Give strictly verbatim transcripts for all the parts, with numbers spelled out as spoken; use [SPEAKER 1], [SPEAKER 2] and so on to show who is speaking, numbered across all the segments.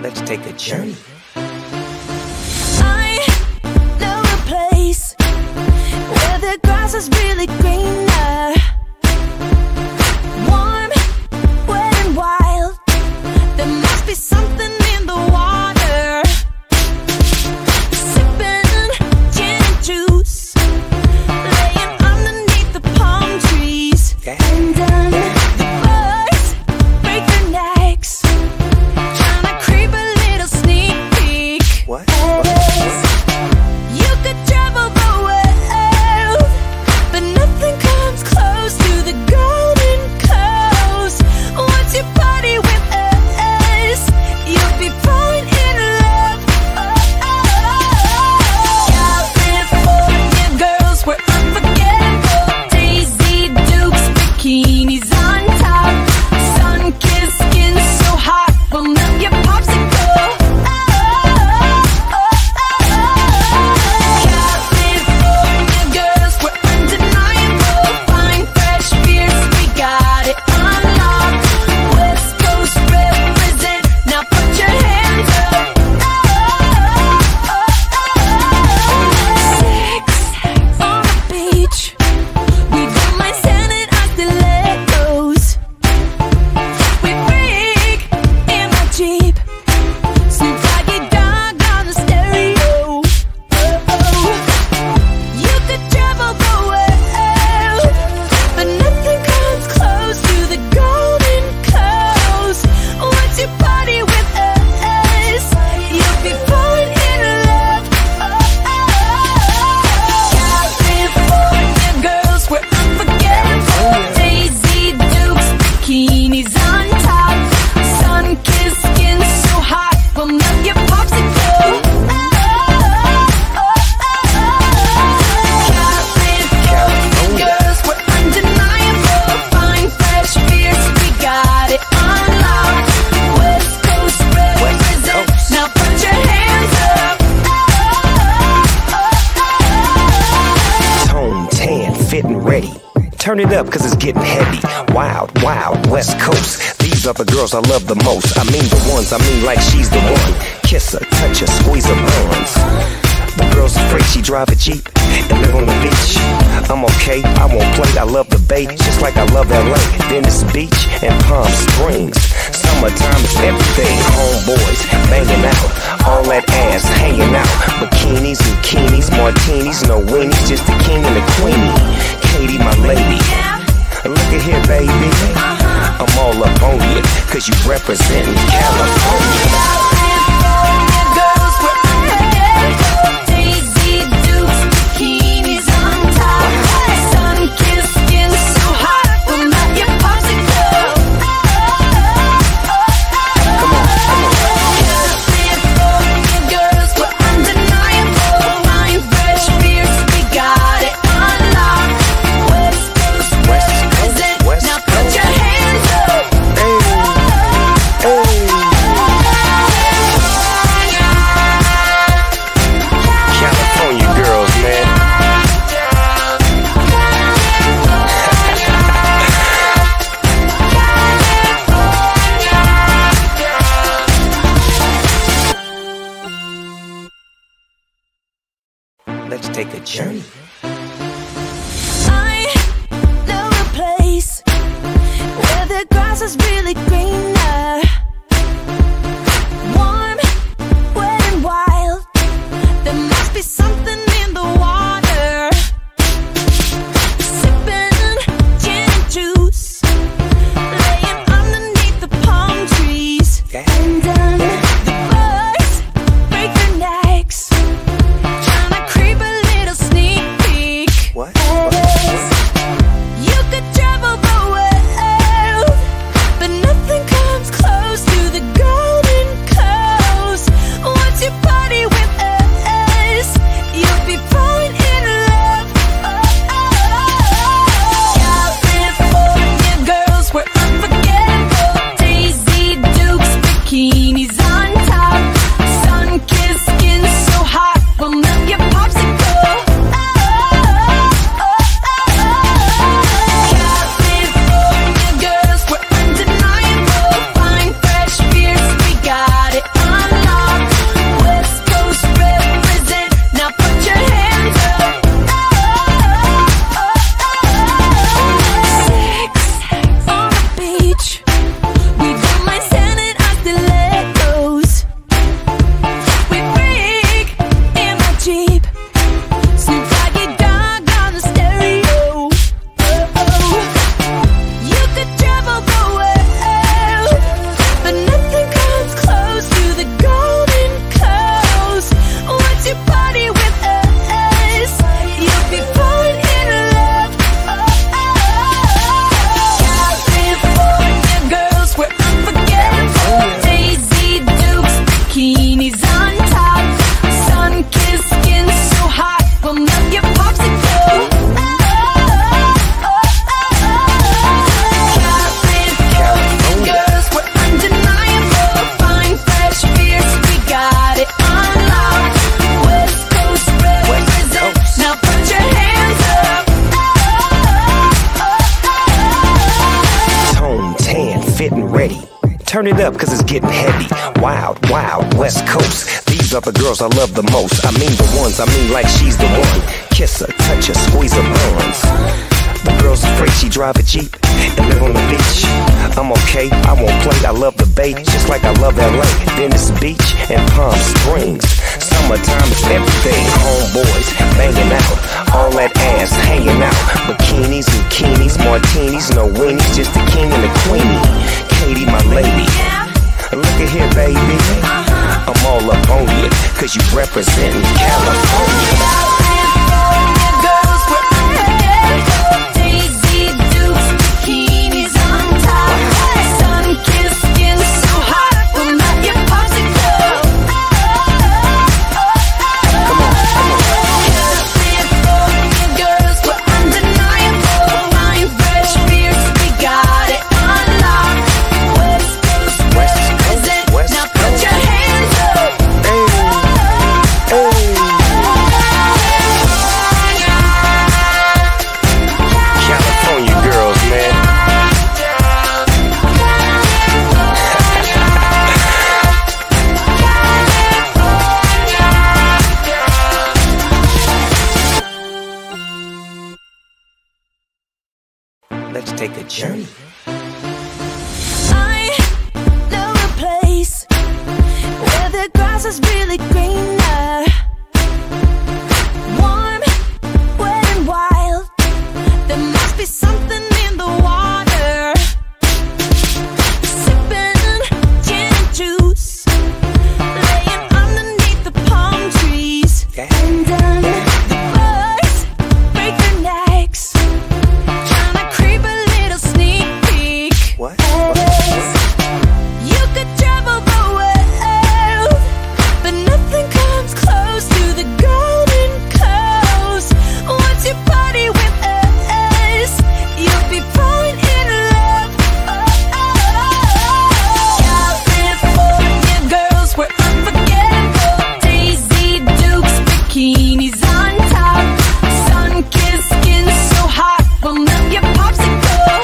[SPEAKER 1] Let's take a journey.
[SPEAKER 2] I know a place where the grass is really greener, warm, wet and wild. There must be something in the water. Sippin' gin and juice, laying underneath the palm trees.
[SPEAKER 1] Okay.
[SPEAKER 2] Undone, the birds break their necks, trying to creep a little sneak peek.
[SPEAKER 1] What?
[SPEAKER 2] You could travel the world, but nothing comes close to the golden coast. Once you party with us, you'll be falling in love. Oh, oh, oh. California girls, we're unforgettable. Daisy Dukes, bikinis on top, sun-kissed skin so hot, we'll melt your popsicle. Oh, oh, oh, oh. California girls, we're undeniable. Fine, fresh, fierce, we got it on lock. West Coast represent, now put your hands up. Oh, oh, oh, oh. Sex on the beach, we don't mind standing our stilettos. We freak in my Jeep, Snoop Dogg on the stereo. Oh, oh. You could travel the world, but nothing comes close to the golden coast. Once you party with us, you'll be falling in love. Oh, oh, oh. California girls, we're unforgettable. Daisy Dukes, bikinis on top, sun-kissed skin so hot, we'll melt your popsicle. Oh, oh, oh, oh. California girls, we're undeniable. Fine, fresh, fierce, we got it on lock. West Coast represent, now put your hands up. Oh, oh, oh.
[SPEAKER 1] Tone tan, fit and ready. Turn it up cause it's getting heavy. Wild, wild, West Coast. These are the girls I love the most. I mean the ones, I mean like she's the one. Kiss her, touch her, squeeze her buns. The girl's afraid she drive a Jeep and live on the beach. I'm okay, I won't play, I love the bay, just like I love L A, Venice Beach and Palm Springs. Summertime is everything, homeboys banging out, all that ass hanging out. Bikinis, bikinis, martinis, no weenies, just the king and the queenie. Katy, my lady, look at here, baby. I'm all up on you, cause you representing California.
[SPEAKER 2] California girls, we're unforgettable. Daisy Dukes, bikinis on top, sun-kissed skin so hot, we'll melt your popsicle.
[SPEAKER 1] Come on, come on.
[SPEAKER 2] California girls, we're undeniable. Fine, fresh, fierce, we got it on lock. West Coast represent,
[SPEAKER 1] West
[SPEAKER 2] now put
[SPEAKER 1] Coast.
[SPEAKER 2] your hands up.
[SPEAKER 1] Hey, hey. California girls, man. Let's take a journey.
[SPEAKER 2] I know a place where the grass is really greener, warm, wet and wild. There must be something in the water. Sippin' gin and juice, laying underneath the palm trees.
[SPEAKER 1] Okay.
[SPEAKER 2] Undone, the birds break their necks, trying to creep a little sneak peek.
[SPEAKER 1] What? What?
[SPEAKER 2] You could travel the world, but nothing comes close
[SPEAKER 1] Turn it up, cause it's getting heavy. Wild, wild, West Coast. These are the girls I love the most. I mean the ones, I mean like she's the one. Kiss her, touch her, squeeze her bones. The girl's afraid she drive a Jeep and live on the beach. I'm okay, I won't play, I love the bay, just like I love L A, Venice Beach, and Palm Springs. Summertime is everything, homeboys banging out, all that ass hanging out. Bikinis, bikinis, martinis, no weenies, just the king and the queenie. Katy, my lady, look at here, baby, I'm all up on you, cause you representin' California. Let's take a journey.
[SPEAKER 2] I know a place where the grass is really greener, warm, wet and wild. There must be something in the water. Sippin' gin and juice, laying underneath the palm trees. Undone, the birds break their necks.
[SPEAKER 1] What?
[SPEAKER 2] You could travel the world, but nothing comes close to the golden coast. Once you party with us, you'll be falling in love. Oh, oh, oh. California girls, we're unforgettable. Daisy Dukes, bikinis on top, sun-kissed skin so hot, we'll melt your popsicle.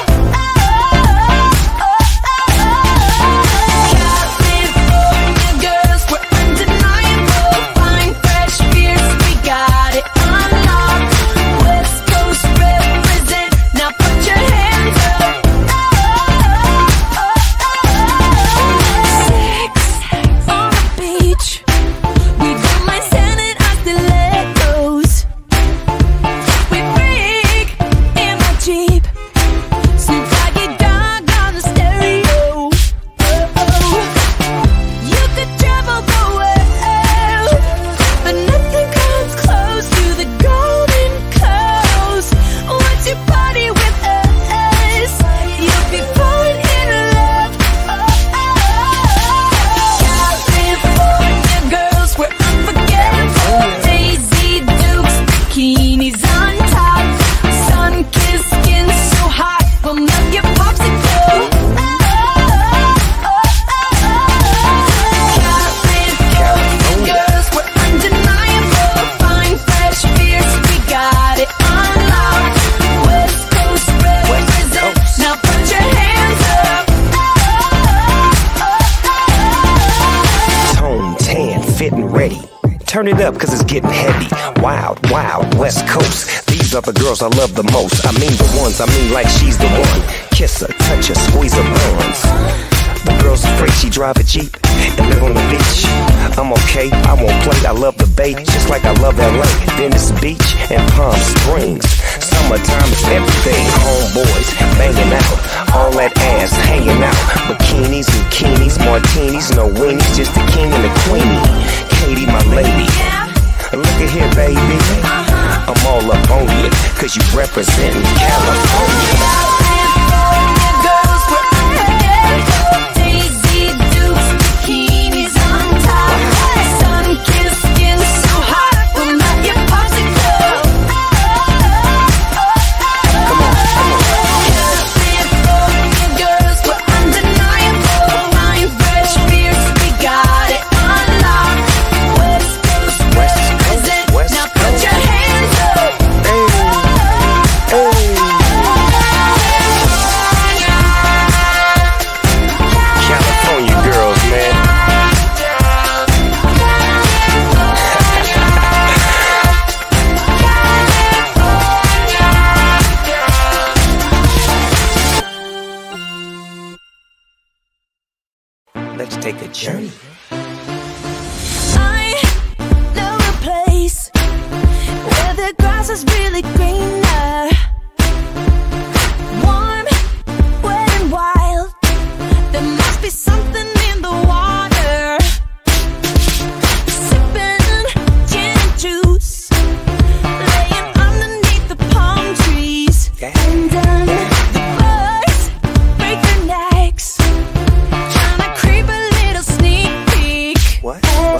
[SPEAKER 1] Turn it up, cause it's getting heavy. Wild, wild, West Coast. These are the girls I love the most. I mean the ones, I mean like she's the one. Kiss her, touch her, squeeze her bones. The girl's afraid she drive a Jeep and live on the beach. I'm okay, I won't play, I love the bay, just like I love L A, Venice Beach, and Palm Springs. Summertime is everything, homeboys banging out, all that ass hanging out. Bikinis, bikinis, martinis, no weenies, just the king and the queenie. Katy, my lady, look at here, baby, I'm all up on you, cause you representin' California.
[SPEAKER 2] Now put your hands up. Hey, hey.
[SPEAKER 1] journey.
[SPEAKER 2] I know a place where the grass is really greener, warm, wet and wild. There must be something in the water. Sippin' gin and juice, laying underneath the palm trees. Undone, the birds break their necks, trying to creep a little sneak peek.
[SPEAKER 1] What?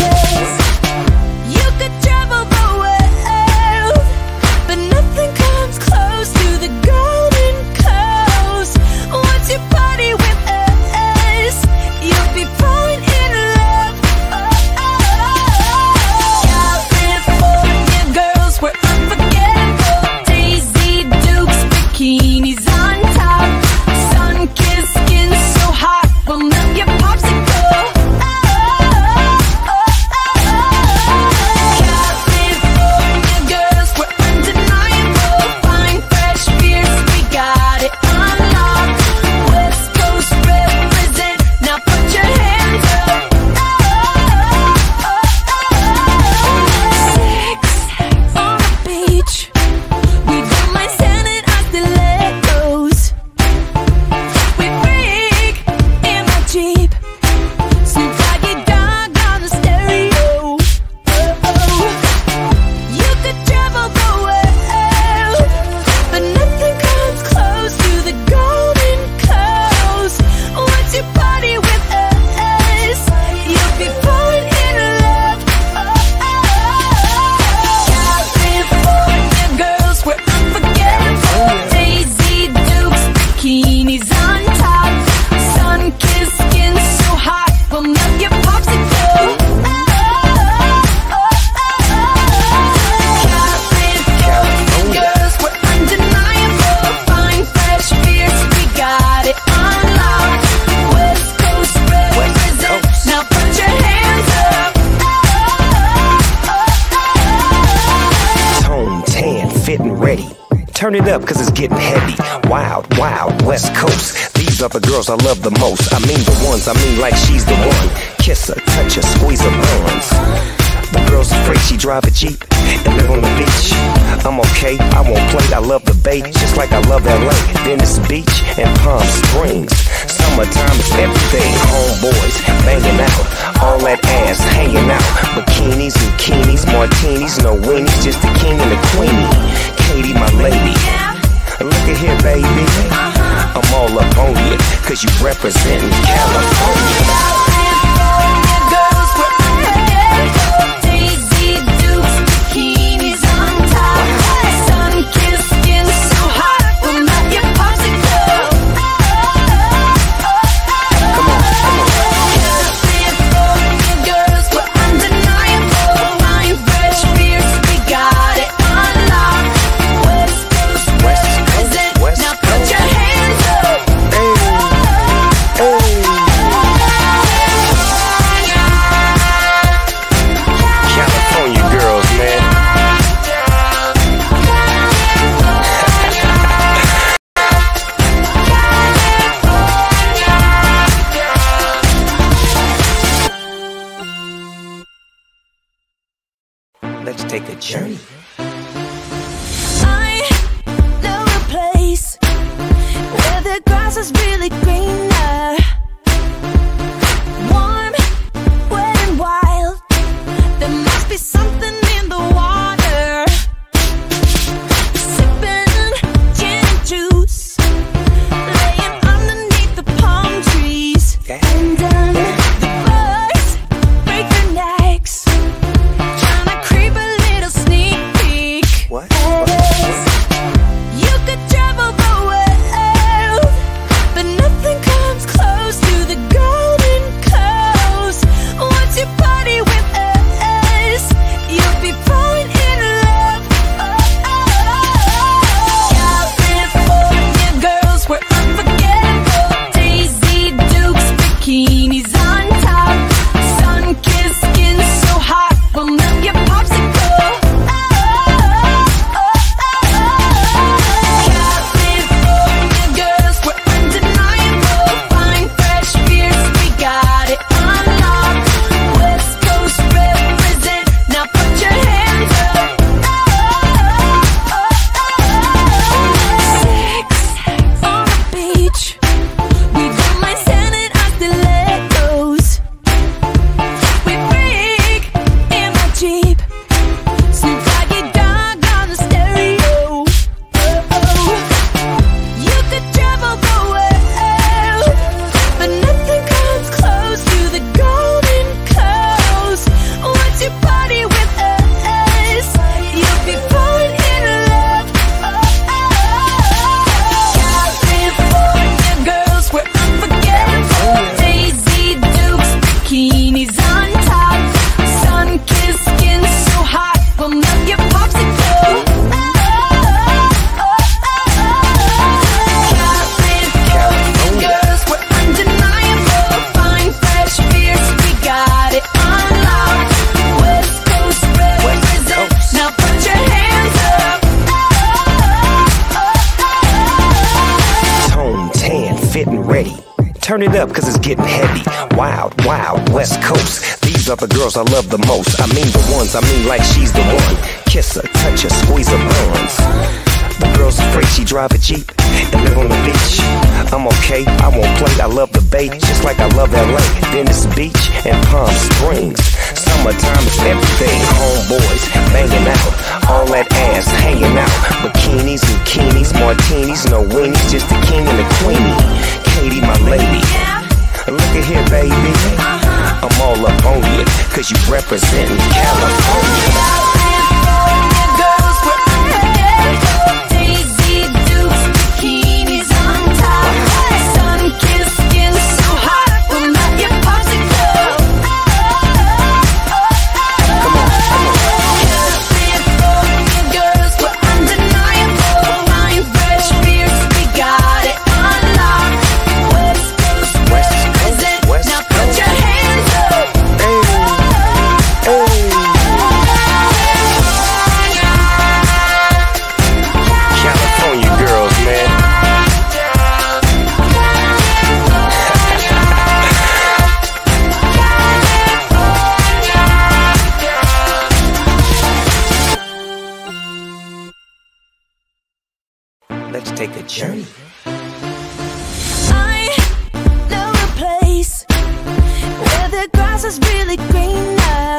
[SPEAKER 2] You could travel the world, but nothing comes close to the golden coast. Once you party with us, you'll be falling in love. Oh, oh, oh. California girls, we're unforgettable. Daisy Dukes, bikinis on top, sun-kissed skin so hot, we'll melt your popsicle. Oh, oh, oh, oh. California girls, we're undeniable. Fine, fresh, fierce, we got it on lock. West Coast represent, now put your hands up. Oh, oh, oh, oh. Sex on the beach, we don't mind standing on stilettos. We freak in my Jeep, Snoop Dogg on the stereo. Oh, oh. You could travel the world, but nothing comes close to the golden coast. Once you party with us, you'll be falling in love. Oh, oh, oh. California girls, we're unforgettable. Daisy Dukes, bikinis on top, sun-kissed skin so hot, we'll melt your popsicle. Oh, oh, oh, oh. California girls, we're undeniable. Fine, fresh, fierce, we got it on lock. West Coast represent, now put your hands up. Oh, oh, oh.
[SPEAKER 1] Tone, tan, fit and ready. Turn it up cause it's getting heavy. Wild, wild, West Coast. These are the girls I love the most. I mean the ones, I mean like she's the one. Kiss her, touch her, squeeze her buns. The girl's afraid she drive a Jeep and live on the beach. I'm okay, I won't play, I love the bay, just like I love L A, Venice Beach and Palm Springs. Summertime is everything, homeboys banging out, all that ass hanging out. Bikinis, bikinis, martinis, no weenies, just the king and the queenie. Katy, my lady, look at here, baby. I'm all up on you, cause you representin' California.
[SPEAKER 2] California girls, we're unforgettable. Daisy Dukes, bikinis on top, sun-kissed skin so hot, we'll melt your popsicle.
[SPEAKER 1] Come on, come on.
[SPEAKER 2] California girls, we're undeniable. Fine, fresh, fierce, we got it on lock. West Coast represent,
[SPEAKER 1] West
[SPEAKER 2] now put your hands up.
[SPEAKER 1] California girls, man. Let's take a journey.
[SPEAKER 2] I know a place where the grass is really greener, warm, wet and wild. There must be something in the water. Sippin' gin and juice, laying underneath the palm trees. Undone, the birds break their necks, trying to creep a little sneak peek.
[SPEAKER 1] What?
[SPEAKER 2] You could travel the world, but nothing comes
[SPEAKER 1] it up, cause it's getting heavy. Wild, wild, West Coast. These are the girls I love the most. I mean the ones, I mean like she's the one. Kiss her, touch her, squeeze her buns. The girl's afraid she drive a Jeep and live on the beach. I'm okay, I won't play, I love the bay, just like I love L A, Venice Beach and Palm Springs. Summertime is everything, homeboys banging out, all that ass hanging out. Bikinis, bikinis, martinis, no weenies, just the king and the queenie. Katy, my lady, look at here, baby, I'm all up on you, cause you representing California. Let's take a journey.
[SPEAKER 2] I know a place where the grass is really greener,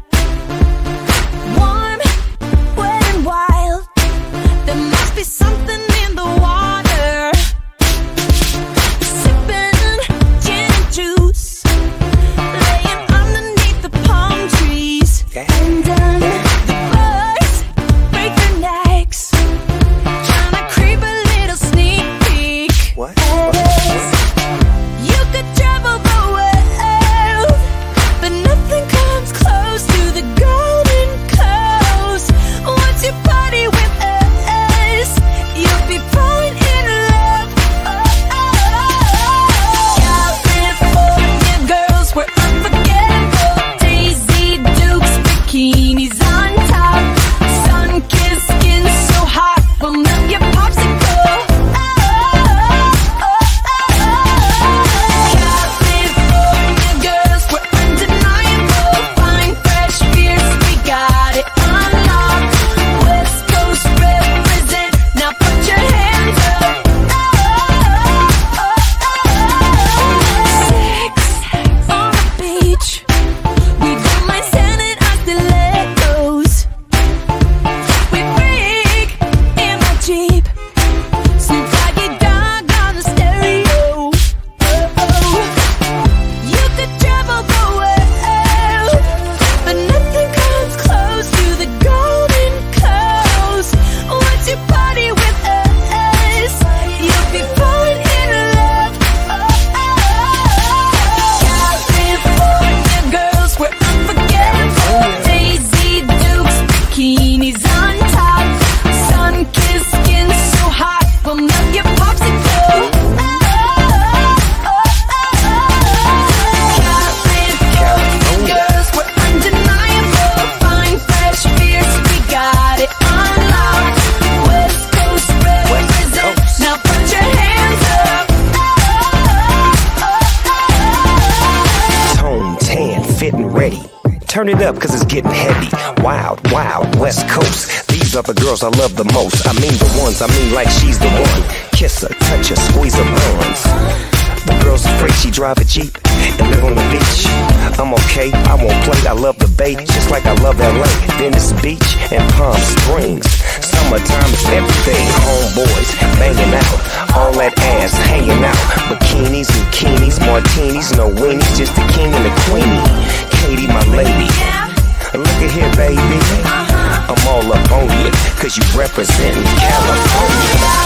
[SPEAKER 2] warm, wet and wild. There must be something in the water. Sippin' gin and juice, laying underneath the palm trees. And um, the birds break their necks,
[SPEAKER 1] what?
[SPEAKER 2] You could travel the world, but nothing comes close to the golden coast. Once you party with us, you'll be falling in love. Oh, oh, oh. California girls, we're unforgettable. Daisy Dukes, bikinis on top, sun-kissed skin so hot, we'll melt your popsicle.
[SPEAKER 1] Turn it up, cause it's getting heavy. Wild, wild, West Coast. These are the girls I love the most. I mean the ones, I mean like she's the one. Kiss her, touch her, squeeze her buns. The girl's afraid she drive a Jeep and live on the beach. I'm okay, I won't play, I love the bay, just like I love L A, Venice Beach and Palm Springs. Summertime is everything, homeboys banging out, all that ass hanging out. Bikinis, bikinis, martinis, no weenies, just the king and the queenie. Katy, my lady, look at here, baby, I'm all up on you, cause you representing California.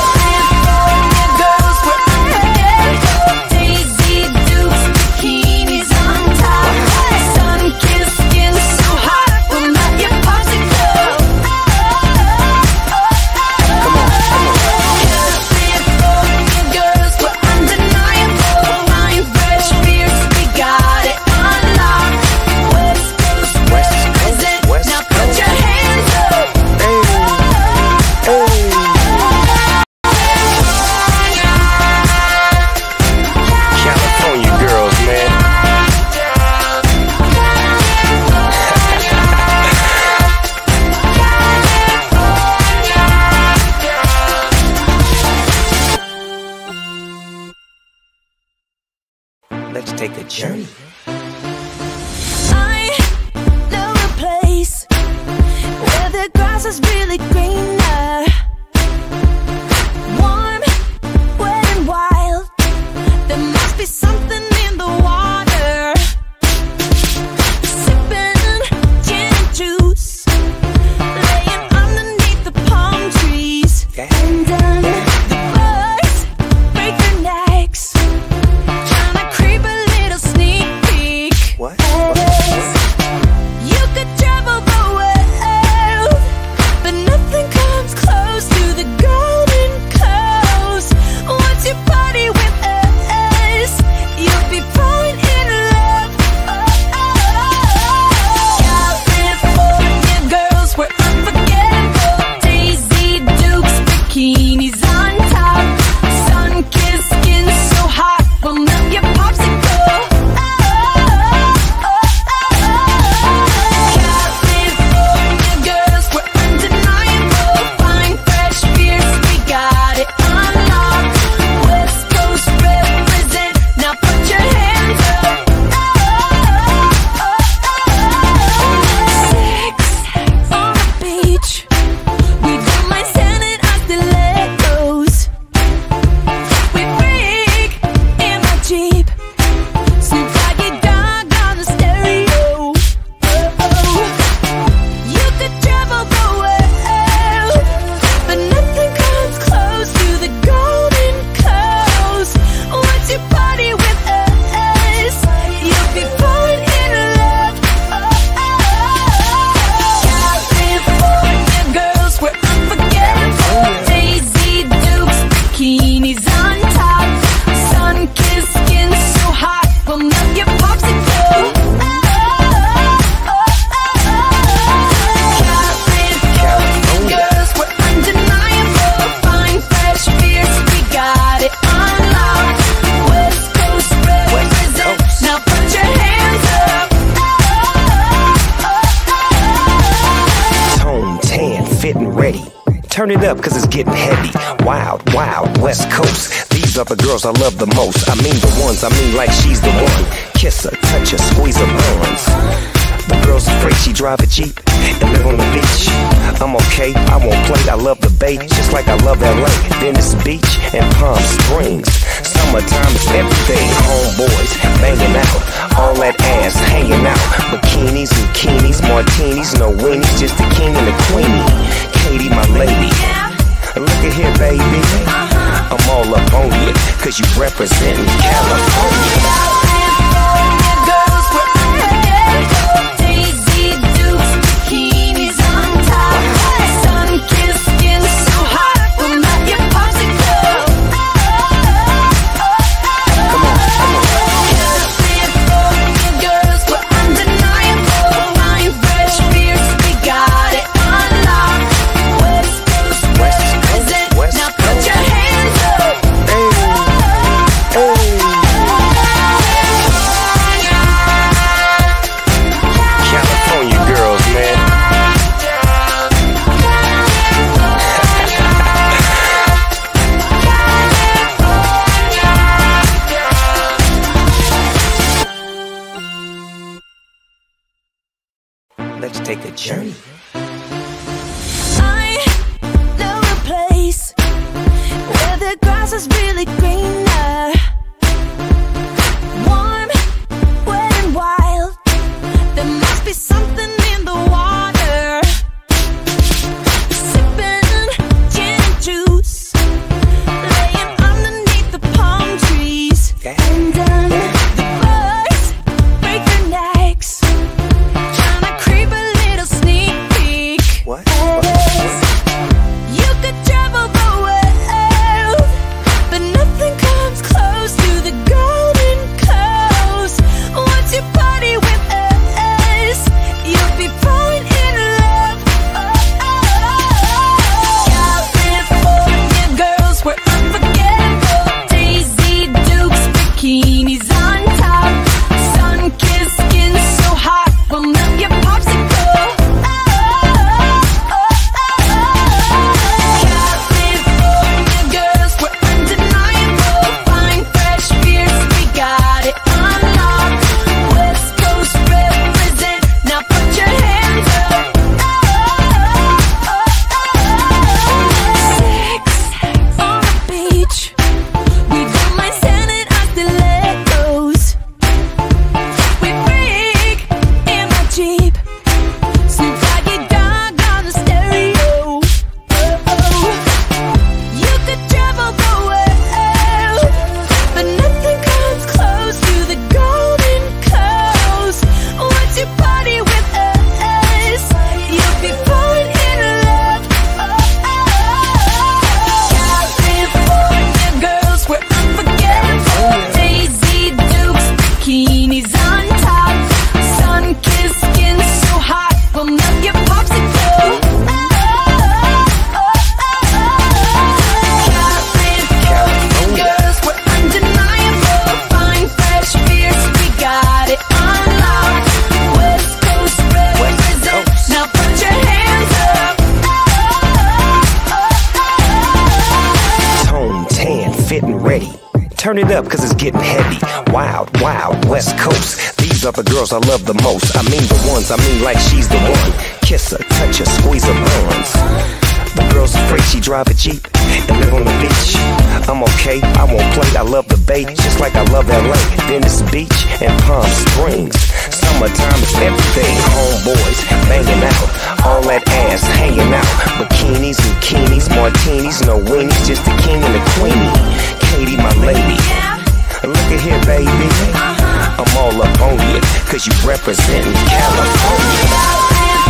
[SPEAKER 1] take a journey.
[SPEAKER 2] I know a place where the grass is really greener, warm, wet and wild. There must be something in the water. Sippin' gin and juice, laying underneath the palm trees. Undone, the birds break their necks, tryna creep a little sneak peek.
[SPEAKER 1] What?
[SPEAKER 2] You could travel the world, but nothing comes close to the golden coast. Once you party with us, you'll be falling in love. Oh, oh, oh. California girls, we're unforgettable. Daisy Dukes, bikinis on top, sun-kissed skin so hot, we'll melt your popsicle. Oh, oh, oh, oh. California girls, we're undeniable. Fine, fresh, fierce, we got it unlocked. West Coast represent, now put your hands up. Oh, oh, oh, oh. Sex on the beach, we don't mind standing on stilettos. We freak in my Jeep, Snoop Dogg on the stereo. Oh, oh. You could travel the world, but nothing comes close to the golden coast. Once you party with us, you'll be falling in love. Oh, oh, oh. California girls, we're unforgettable. Daisy Dukes, bikinis on top, sun-kissed skin so hot, we'll melt your popsicle. Oh, oh, oh, oh. California girls, we're undeniable. Fine, fresh, fierce, we got it unlocked. West Coast represent, now put your hands up. Oh, oh, oh.
[SPEAKER 1] Tone, tan, fit and ready. Turn it up cause it's getting heavy. Wild, wild, West Coast. These are the girls I love the most. I mean the ones, I mean like she's the one. Kiss her, touch her, squeeze her buns. The girl's afraid she drive a Jeep and live on the beach. I'm okay, I won't play, I love the bay, just like I love L A, Venice Beach and Palm Springs. Summertime is everything, homeboys banging out, all that ass hanging out. Bikinis, bikinis, martinis, no weenies, just the king and the queenie. Katy, my lady, look at here, baby. I'm all up on you, cause you representin' California.
[SPEAKER 2] California girls, we're unforgettable. Daisy Dukes, bikinis on top, sun-kissed skin so hot, we'll melt your popsicle.
[SPEAKER 1] Come on, come on.
[SPEAKER 2] California girls, we're undeniable. Fine, fresh, fierce, we got it unlocked. West Coast represent,
[SPEAKER 1] West
[SPEAKER 2] now put
[SPEAKER 1] Coast.
[SPEAKER 2] your hands up.
[SPEAKER 1] Hey, hey. California girls, man. Let's take a journey.
[SPEAKER 2] I know a place where the grass is really greener, warm, wet and wild. There must be something in the water. Sippin' gin and juice, laying underneath the palm trees. Undone, the birds break their necks, tryna creep a little sneak peek.
[SPEAKER 1] What?
[SPEAKER 2] You could travel the world, but nothing comes close to the golden coast. Once you party with us, you'll
[SPEAKER 1] Turn it up, cause it's getting heavy. Wild, wild, West Coast. These are the girls I love the most. I mean the ones, I mean like she's the one. Kiss her, touch her, squeeze her buns. The girl's afraid she drive a Jeep and live on the beach. I'm okay, I won't play, I love the bay, just like I love L A, Venice Beach and Palm Springs. Summertime is everything, homeboys banging out, all that ass hanging out. Bikinis, bikinis, martinis, no weenies, just the king and the queenie. Katy, my lady, look at here, baby, I'm all up on you, cause you representing California.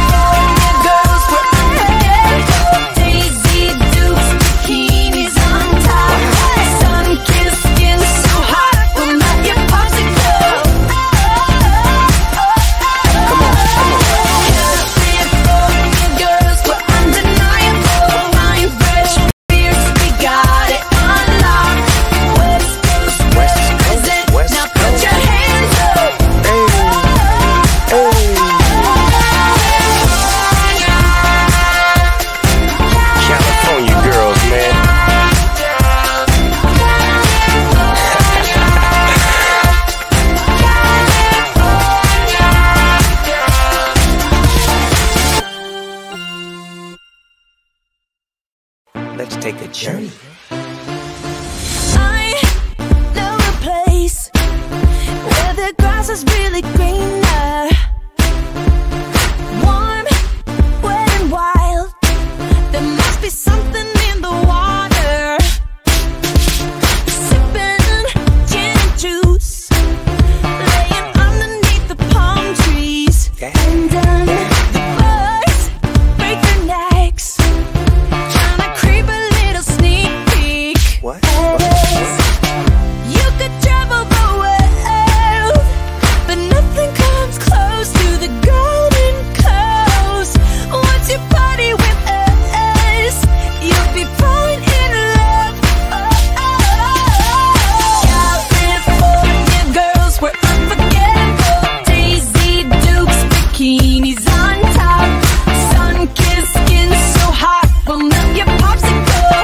[SPEAKER 1] Let's take a journey.
[SPEAKER 2] I know a place where the grass is really greener, warm, wet and wild. There must be something in the water. Sippin' gin and juice, laying underneath the palm trees. And um, the birds break their necks,
[SPEAKER 1] what?
[SPEAKER 2] You could travel the world, but nothing comes close to the golden coast. Once you party with us, you'll be falling in love. California girls were unforgettable. Daisy Dukes, bikinis on top, sun-kissed skin so hot will melt your popsicle.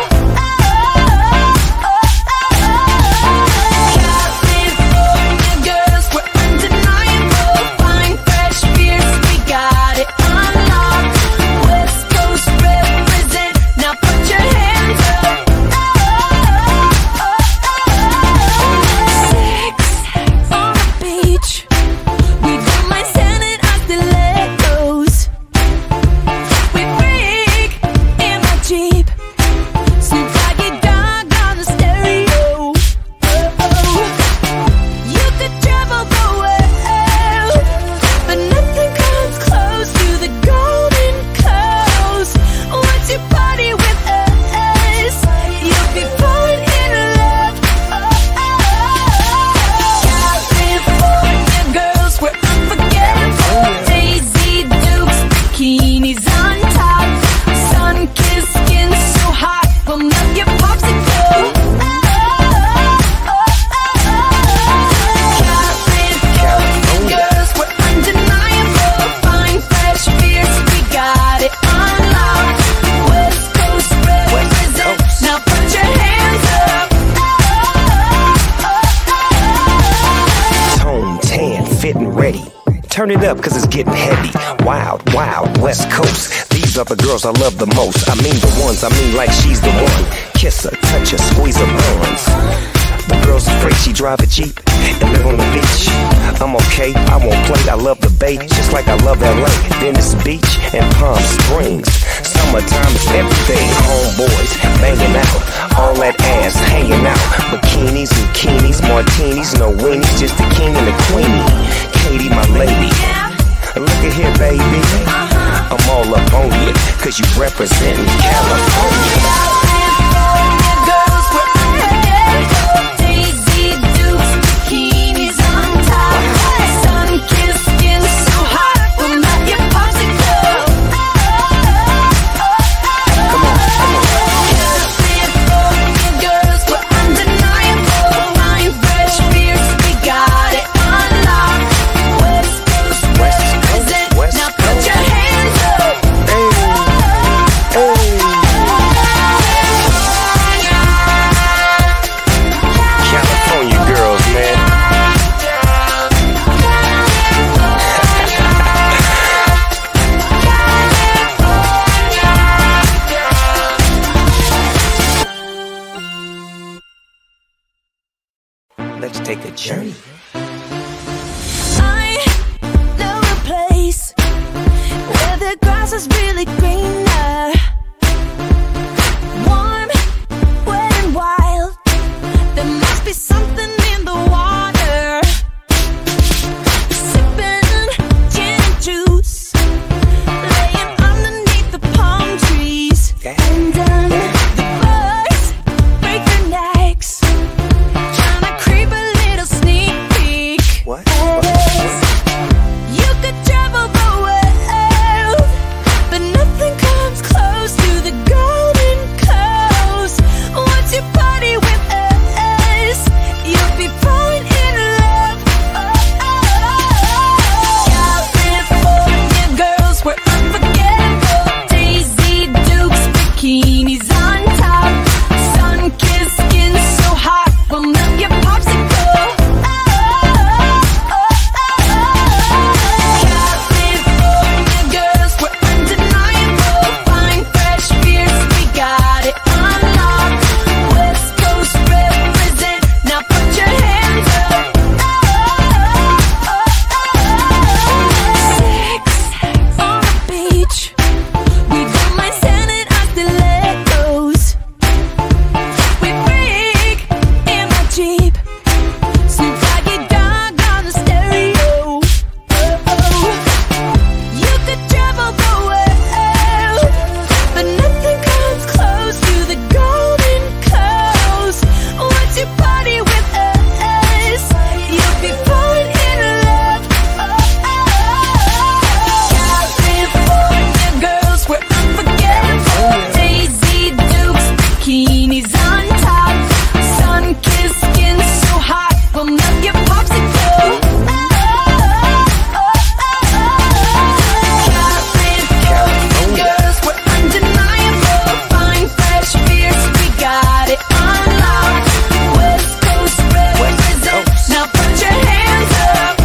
[SPEAKER 1] Turn it up, cause it's getting heavy. Wild, wild, West Coast. These are the girls I love the most. I mean the ones, I mean like she's the one. Kiss her, touch her, squeeze her buns. The girl's afraid she drive a Jeep and live on the beach. I'm okay, I won't play, I love the bay, just like I love L A, Venice Beach and Palm Springs. Summertime is everything, homeboys banging out, all that ass hanging out. Bikinis, bikinis, martinis, no weenies, just the king and the queenie. Katy, my lady, look at here, baby, I'm all up on you, cause you representing California.
[SPEAKER 2] Now put your hands up. Hey, hey.
[SPEAKER 1] take a journey.
[SPEAKER 2] I know a place where the grass is really greener, warm, wet and wild. There must be something in the water. Sippin' gin and juice, laying underneath the palm trees. And um, the birds break their necks, trying to creep a little sneak peek.
[SPEAKER 1] What?
[SPEAKER 2] You could travel the world, but nothing comes close to the golden coast. Once you party with us, you'll be falling in love. Oh, oh, California girls, we're unforgettable. Daisy Dukes, bikinis on top, sun-kissed skin so hot, we'll melt your popsicle. Oh, oh, oh, California girls, we're undeniable. Fine, fresh, fierce, we got it on lock. West Coast represent, now put your hands up. Oh, sex on the beach, we don't mind standing on stilettos. We freak in my Jeep, Snoop Dogg on the stereo. Oh, oh. You could travel the world, but nothing comes close to the golden coast. Once you party with us, you'll be falling in love. Oh, oh, California girls, we're unforgettable. Daisy Dukes, bikinis on top, sun-kissed skin so hot, we'll melt your popsicle. Oh, oh, California girls, we're undeniable. Fine, fresh, fierce, we got it on lock. West Coast represent, now put your hands up.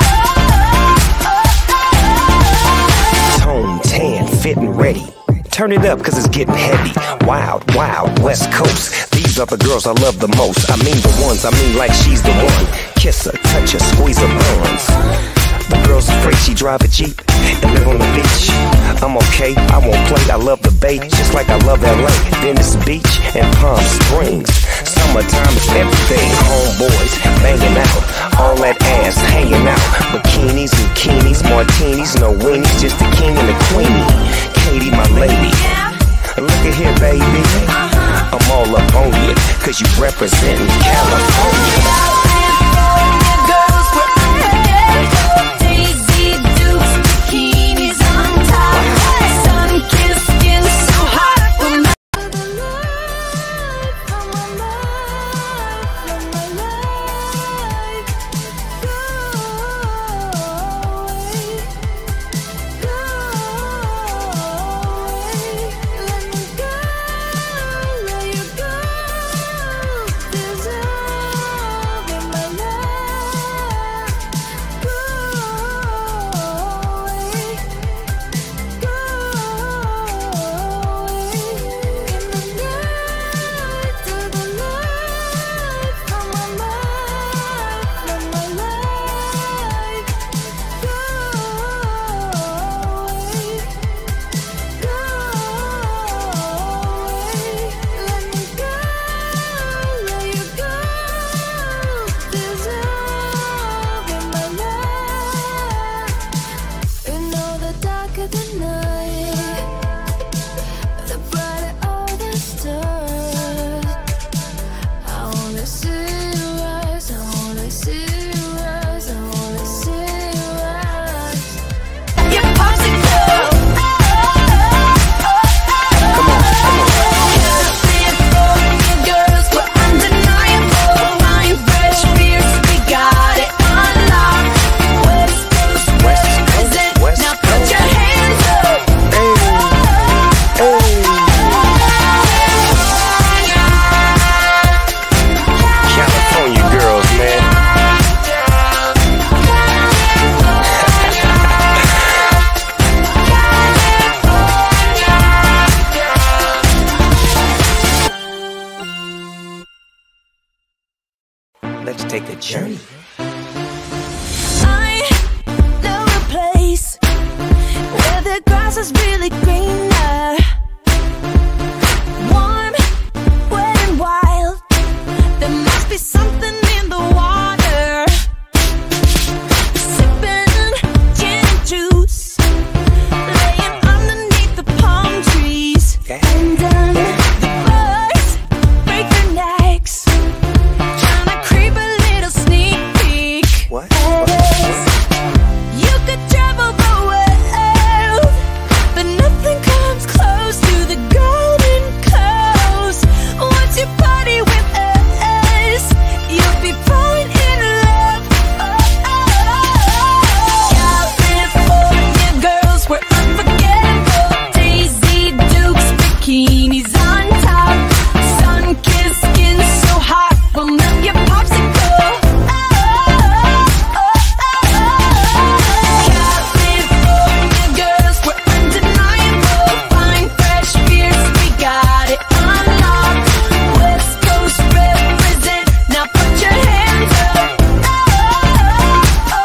[SPEAKER 1] Tone, tan, fit and ready. Turn it up, cause it's getting heavy. Wild, wild, West Coast. These are the girls I love the most. I mean the ones, I mean like she's the one. Kiss her, touch her, squeeze her buns. The girl's afraid she drive a Jeep and live on the beach. I'm okay, I won't play, I love the bay, just like I love L A, Venice Beach, and Palm Springs. Summertime is everything, homeboys banging out, all that ass hanging out. Bikinis, bikinis, martinis, no weenies, just the king and the queenie. Katy, my lady, look at here, baby. I'm all up on you, cause you representin' California.
[SPEAKER 2] California girls, we're unforgettable. Daisy Dukes, bikinis on top, sun-kissed skin so hot, we'll melt the life of my life, of my life. Go away, go away, let me go, let you go. Dissolve in my life. Go away, go away, in the night, to the life of my life, of my life. Go away, go away, let me go, let you go. Dissolve in my life. You know, the darker the night, the brighter all the stars. I only see you rise, I only see you rise, I only see you rise. Your popsicle. California girls, we're undeniable. Fine, fresh, fierce, we got it on lock. West Coast represent, now put your hands up.
[SPEAKER 1] journey.
[SPEAKER 2] I know a place where the grass is really greener, warm, wet and wild. There must be something in the water. Sippin' gin and juice, laying underneath the palm trees.
[SPEAKER 1] Okay.
[SPEAKER 2] And um, the birds break their necks, trying to creep a little sneak peek.
[SPEAKER 1] What?
[SPEAKER 2] You could travel the world, but nothing comes close to the golden coast. Once you party with us, you'll be falling in love. Oh, oh, oh. California girls, we're unforgettable. Daisy Dukes, bikinis on top, sun-kissed skin so hot, we'll melt your popsicle. Oh, oh, oh, California girls, we're undeniable. Fine, fresh, fierce, we got it unlocked. West Coast represent, now put your hands up. Oh,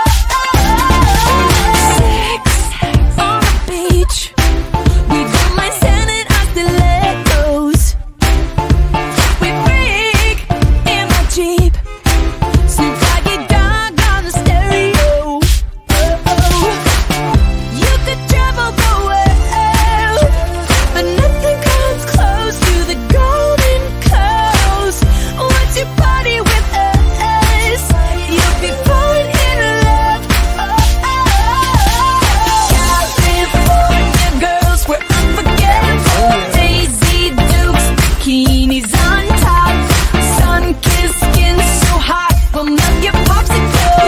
[SPEAKER 2] sex on the beach, we don't mind standing on stilettos. We freak in my Jeep, Snoop Dogg on the stereo. Oh, you could travel the world, but nothing comes close to the golden coast. Once you party with us, you'll be falling in love. Oh, oh, California girls, we're unforgettable. Daisy Dukes, bikinis on top, sun-kissed skin so hot, we'll melt your popsicle.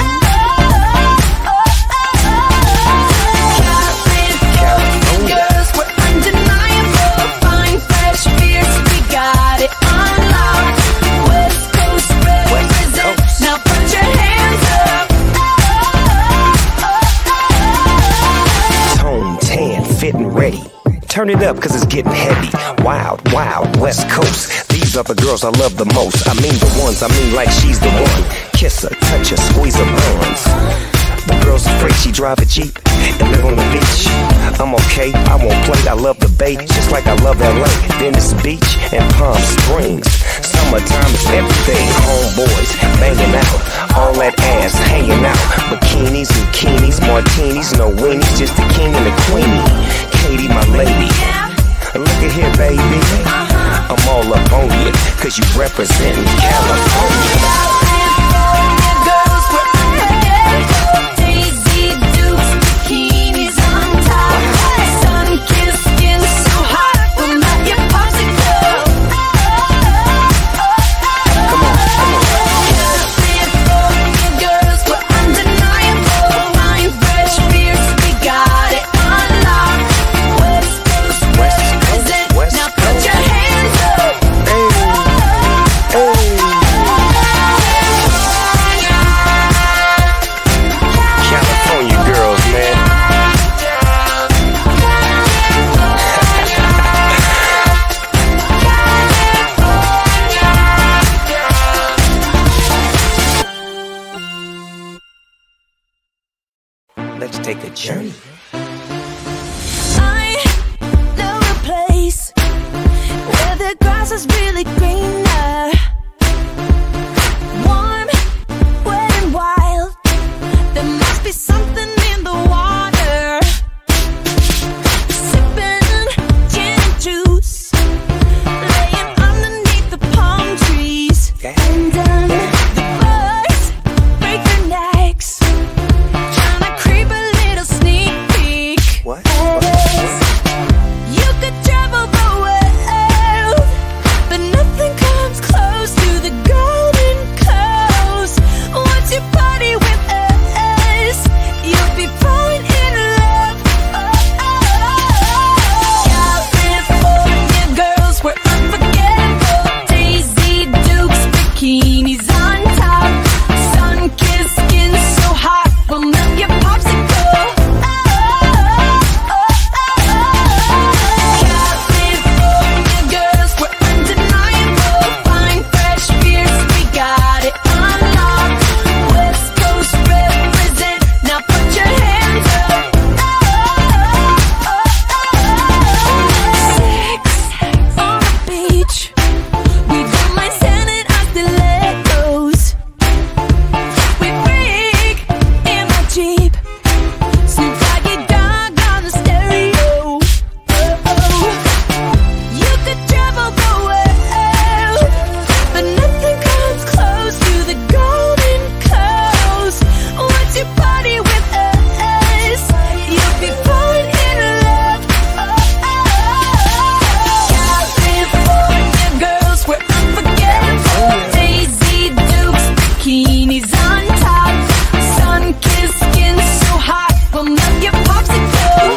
[SPEAKER 2] California girls, we're undeniable. Fine, fresh, fierce, we got it unlocked. West Coast represent, now put your hands up.
[SPEAKER 1] Tone, tan, fit and ready. Turn it up cause it's getting heavy. Wild, wild, West Coast. These are the girls I love the most. I mean the ones, I mean like she's the one. Kiss her, touch her, squeeze her buns. The girl's afraid she drive a Jeep and live on the beach. I'm okay, I won't play, I love the bay, just like I love L A, Venice Beach and Palm Springs. Summertime is everything, homeboys banging out, all that ass hanging out. Bikinis, bikinis, martinis, no weenies, just the king and the queenie. Katy, my lady, look at here, baby, I'm all up on you, cause you representin' California.
[SPEAKER 2] Girls, we're unforgettable. Daisy Dukes, bikinis on top, sun-kissed skin so hot, we'll melt your popsicle.
[SPEAKER 1] Come on, come on.
[SPEAKER 2] California girls, we're undeniable. Fine, fresh, fierce, we got it unlocked. West Coast
[SPEAKER 1] West
[SPEAKER 2] represent,
[SPEAKER 1] Coast, West
[SPEAKER 2] now put
[SPEAKER 1] Coast.
[SPEAKER 2] your hands up.
[SPEAKER 1] California girls, man. Let's take a journey.
[SPEAKER 2] I know a place where the grass is really greener, warm, wet and wild. There must be something in the water. Sippin' gin and juice, laying underneath the palm trees.
[SPEAKER 1] Okay.
[SPEAKER 2] And um, the birds break their necks, trying to creep a little sneak peek.
[SPEAKER 1] What?
[SPEAKER 2] You could travel the world, but nothing comes close popsicle.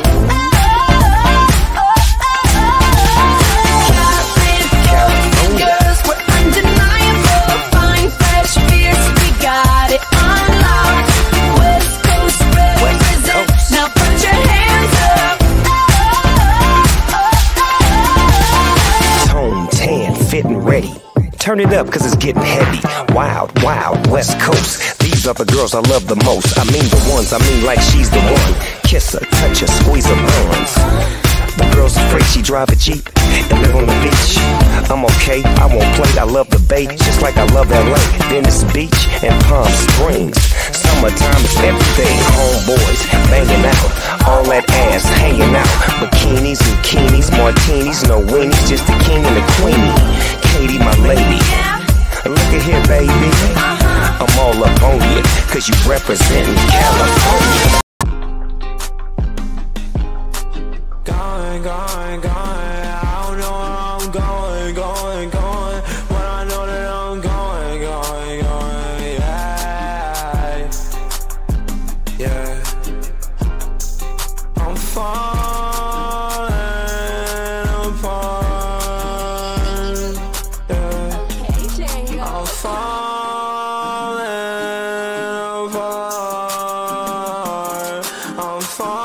[SPEAKER 2] California girls, we're undeniable. Fine, fresh, fierce, we got it unlocked. West Coast represent. Now put your hands up.
[SPEAKER 1] Tone, tan, fit and ready. Turn it up cause it's getting heavy. Wild, wild, West Coast. These are the girls I love the most. I mean the ones, I mean like she's the one. Kiss her, touch her, squeeze her buns. The girl's afraid she drive a Jeep and live on the beach. I'm okay, I won't play, I love the bay, just like I love L A, Venice Beach and Palm Springs. Summertime is everything, homeboys banging out, all that ass hanging out. Bikinis, bikinis, martinis, no weenies, just the king and the queenie. Katy, my lady, look at here, baby. I'm all up on you, cause you representing California.
[SPEAKER 3] Going, going, going, I don't know where I'm going, going, going, but I know that I'm going, going, going, yeah, yeah. I'm falling apart, yeah. I'm falling apart, I'm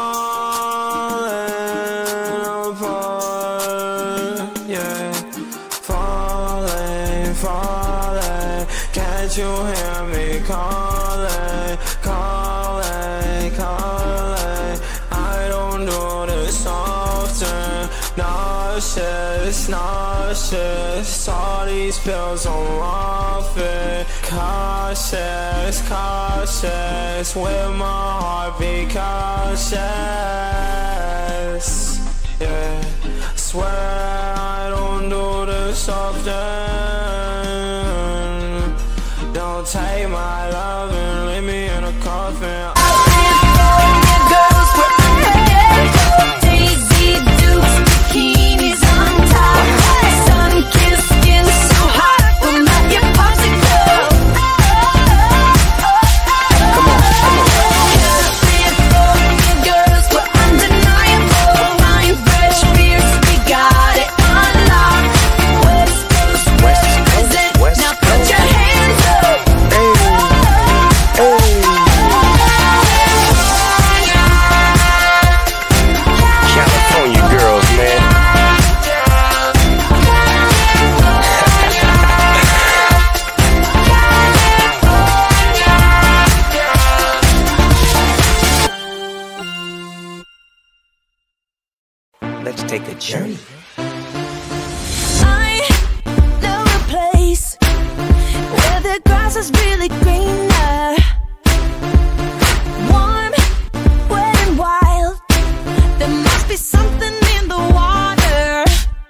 [SPEAKER 3] falling apart, yeah. Falling, falling, can't you hear me calling, calling, calling? I don't do this often. Nauseous, nauseous, all these pills I'm off it. Cautious, cautious, with my heart be cautious, yeah. Swear I don't do this often. Don't take my love and leave me in a coffin.
[SPEAKER 2] Girls, we're unforgettable. Daisy Dukes, bikinis on top. Sun-kissed skin so hot, we'll melt your popsicle. California girls, we're undeniable. Fine, fresh, fierce, we got it unlocked. West Coast represent. Now put your hands up.
[SPEAKER 1] California girls, man. Let's take a journey.
[SPEAKER 2] I know a place where the grass is really greener. Warm, wet and wild. There must be something in the water.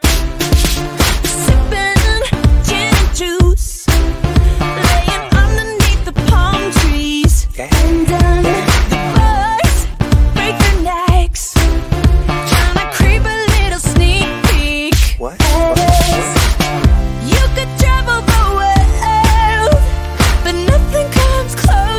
[SPEAKER 2] Sippin' gin and juice, laying underneath the palm trees. Undone, the birds break their necks, tryna creep a little sneak peek.
[SPEAKER 1] What?
[SPEAKER 2] You could travel the world, but nothing comes close.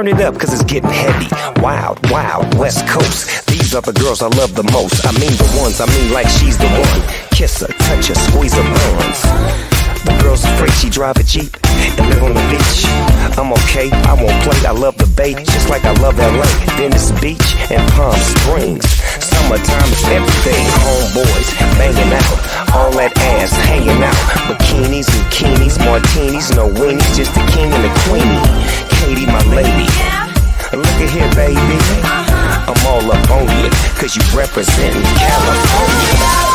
[SPEAKER 1] Turn it up, cause it's getting heavy. Wild, wild, West Coast. These are the girls I love the most. I mean the ones, I mean like she's the one. Kiss her, touch her, squeeze her buns. The girl's afraid she drive a Jeep and live on the beach. I'm okay, I won't play, I love the bay, just like I love L A, Venice Beach and Palm Springs. Summertime is everything, homeboys banging out, all that ass hanging out. Bikinis, bikinis, martinis, no weenies, just the king and the queenie. Katy, my lady, look at here, baby. I'm all up on you, cause you representing California.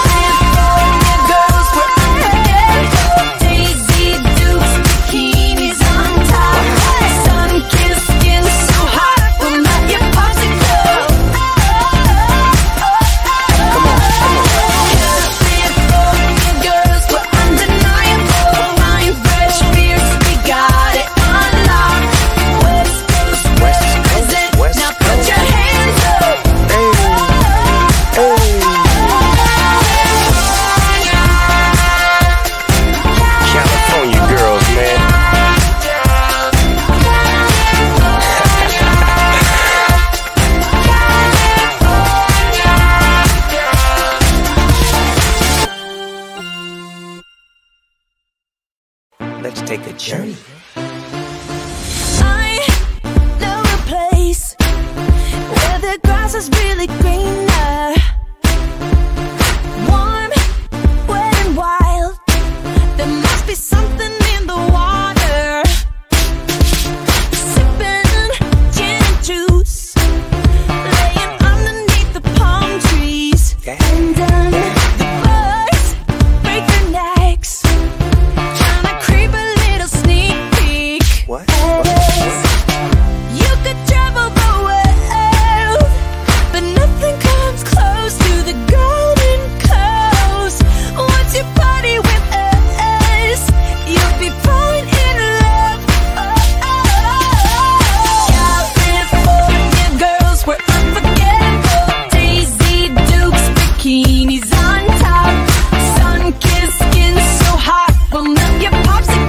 [SPEAKER 1] Let's take a journey.
[SPEAKER 2] I know a place where the grass is really greener, warm, wet and wild. There must be something in the water. Sippin' gin and juice, laying underneath the palm trees. Undone, the birds break their necks.
[SPEAKER 1] What?
[SPEAKER 2] You could travel the world, but nothing comes close to the golden coast. Once you party with us, you'll be falling in love. Oh, oh, oh. California girls, we're unforgettable. Daisy Dukes, bikinis on top, sun-kissed skin so hot, we'll melt your popsicle.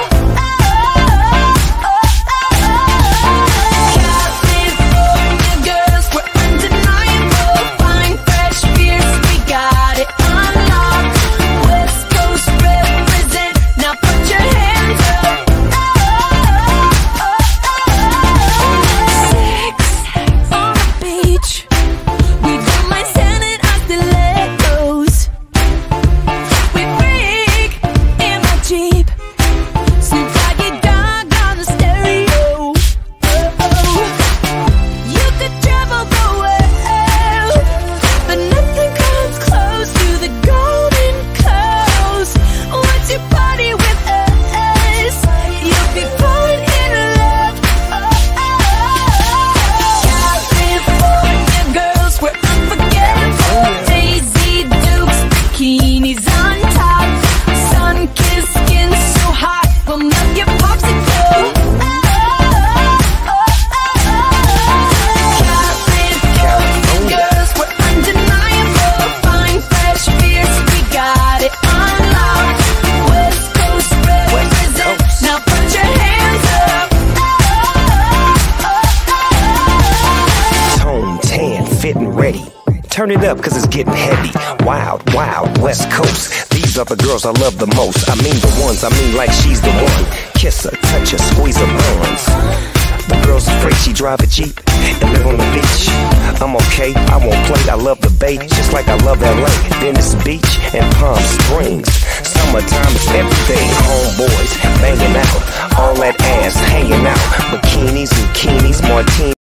[SPEAKER 1] Turn it up, cause it's getting heavy. Wild, wild, West Coast. These are the girls I love the most. I mean the ones, I mean like she's the one. Kiss her, touch her, squeeze her buns. The girl's afraid she drive a Jeep and live on the beach. I'm okay, I won't play, I love the bay, just like I love L A, Venice Beach and Palm Springs. Summertime is everything, homeboys banging out, all that ass hanging out. Bikinis, bikinis, martinis.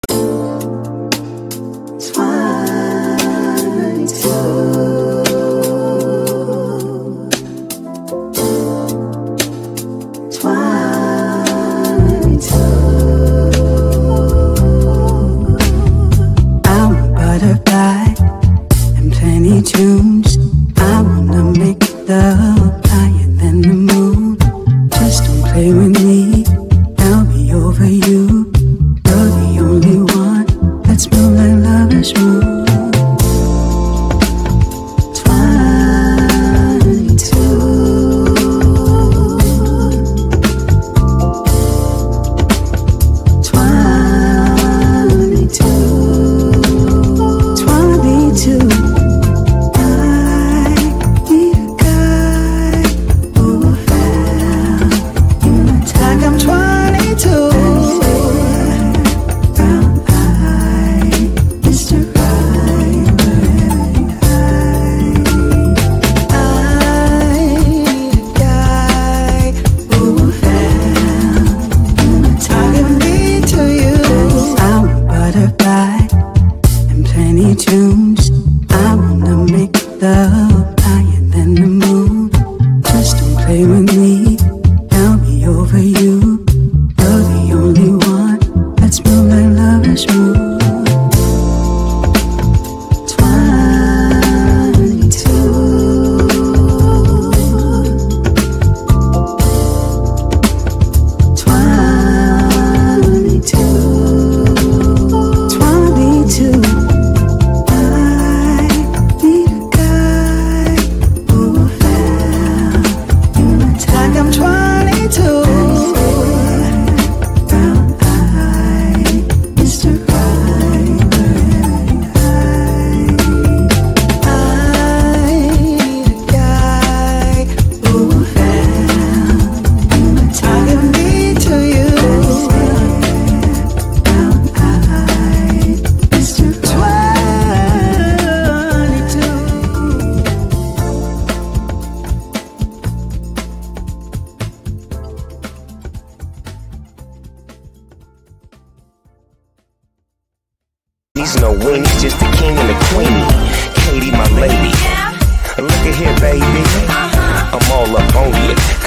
[SPEAKER 4] Tunes. I wanna make love higher than the moon. Just don't play with me, I'll be over you. You're the only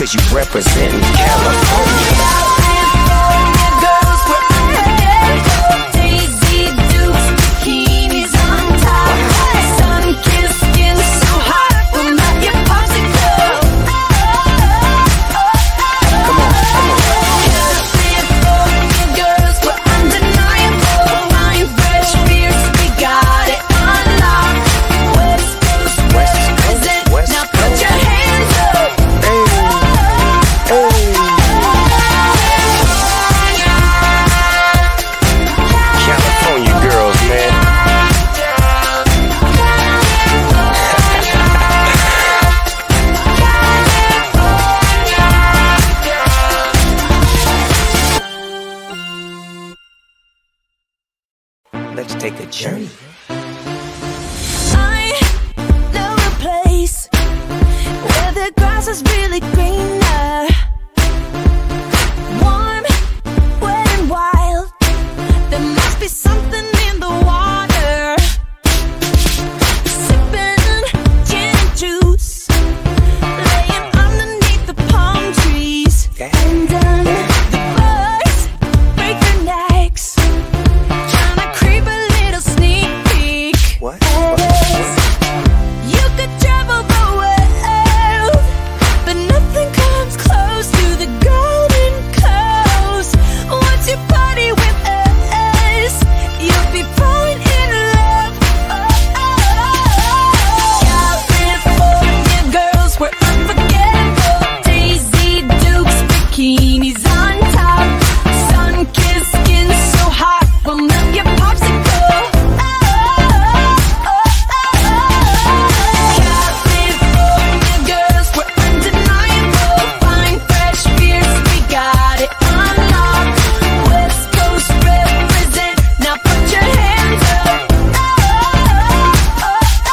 [SPEAKER 1] cause you representin' California.
[SPEAKER 2] Girls were unforgettable. Daisy Dukes, bikinis on top. Sun-kissed skin so hot, will melt your popsicle.
[SPEAKER 1] Come on, come on.
[SPEAKER 2] California girls were undeniable. Wine, fresh beers, we got it on lock. West Coast represent,
[SPEAKER 1] West
[SPEAKER 2] now put
[SPEAKER 1] Coast.
[SPEAKER 2] your hands up.
[SPEAKER 1] Hey, hey. California girls, man. Let's take a journey.
[SPEAKER 2] I know a place where the grass is really greener. Warm, wet and wild. There must be something in the water. Sippin' gin and juice, laying underneath the palm trees. Undone, the birds break their necks, tryna creep a little sneak peek.
[SPEAKER 1] What?
[SPEAKER 2] You could travel the world, but nothing comes close to the golden coast. Once you party with us, you'll be falling in love. Oh, oh, oh. California girls were unforgettable. Daisy Dukes, bikinis on top. Sun-kissed skin so hot, will melt your popsicle. Oh, oh, oh. California girls were undeniable. Fine, fresh beers, we got it on lock. West Coast represent, now put your hands up. Oh, oh,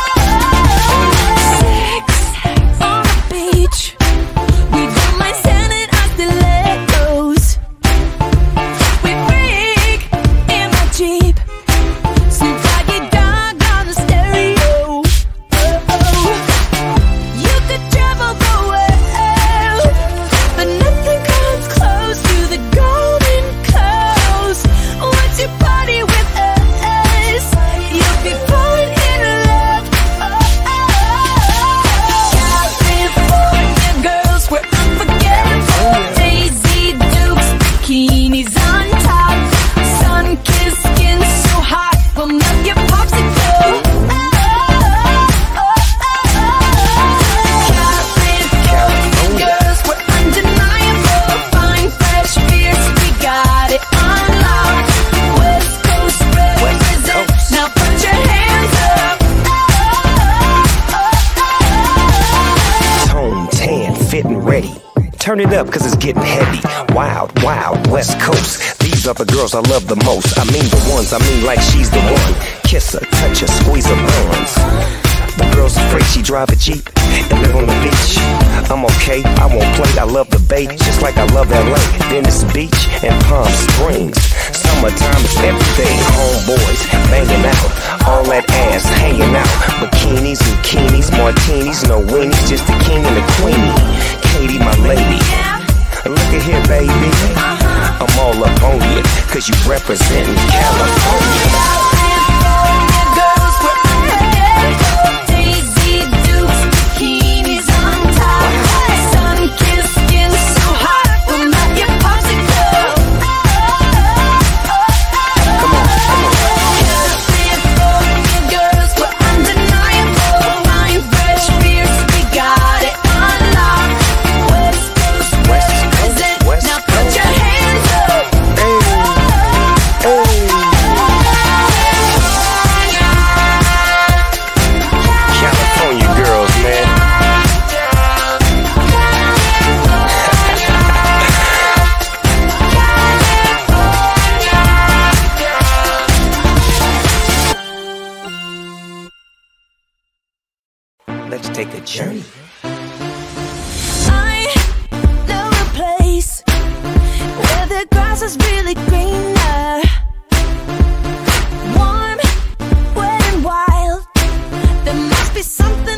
[SPEAKER 2] oh. Sex on the beach, we don't mind standing on stilettos. We freak in my Jeep, Snoop Dogg on the stereo. Oh, oh. You could travel the world, but nothing comes close to the golden coast. Once you party with us, you'll be falling in love. Oh, oh, oh. California girls were unforgettable. Daisy Dukes, bikinis on top. Sun-kissed skin so hot, will melt your popsicle. Oh, oh, oh. California girls were undeniable. Fine, fresh beers, we got it on lock. West Coast represent, now put your hands up.
[SPEAKER 1] Tone tan, fit and ready. Turn it up cause it's getting heavy. Wild, wild, West Coast. These are the girls I love the most. I mean the ones, I mean like she's the one. Kiss her, touch her, squeeze her buns. The girl's afraid she drive a Jeep and live on the beach. I'm okay, I won't play, I love the bay, just like I love L A, Venice Beach and Palm Springs. Summertime is everything, homeboys banging out, all that ass hanging out. Bikinis, bikinis, martinis, no weenies, just the king and the queenie. Katy, my lady, look at here, baby. I'm all up on you, cause you representin' California.
[SPEAKER 2] Girls were unforgettable. Daisy Dukes, bikinis on top. Sun-kissed skin so hot, will melt your popsicle.
[SPEAKER 1] Come on, come on.
[SPEAKER 2] California girls were undeniable. Wine, fresh beers, we got it on lock. West Coast represent,
[SPEAKER 1] West
[SPEAKER 2] now put your hands up.
[SPEAKER 1] Hey, hey. California girls, man. Let's take a journey.
[SPEAKER 2] I know a place where the grass is really greener. Warm, wet and wild. There must be something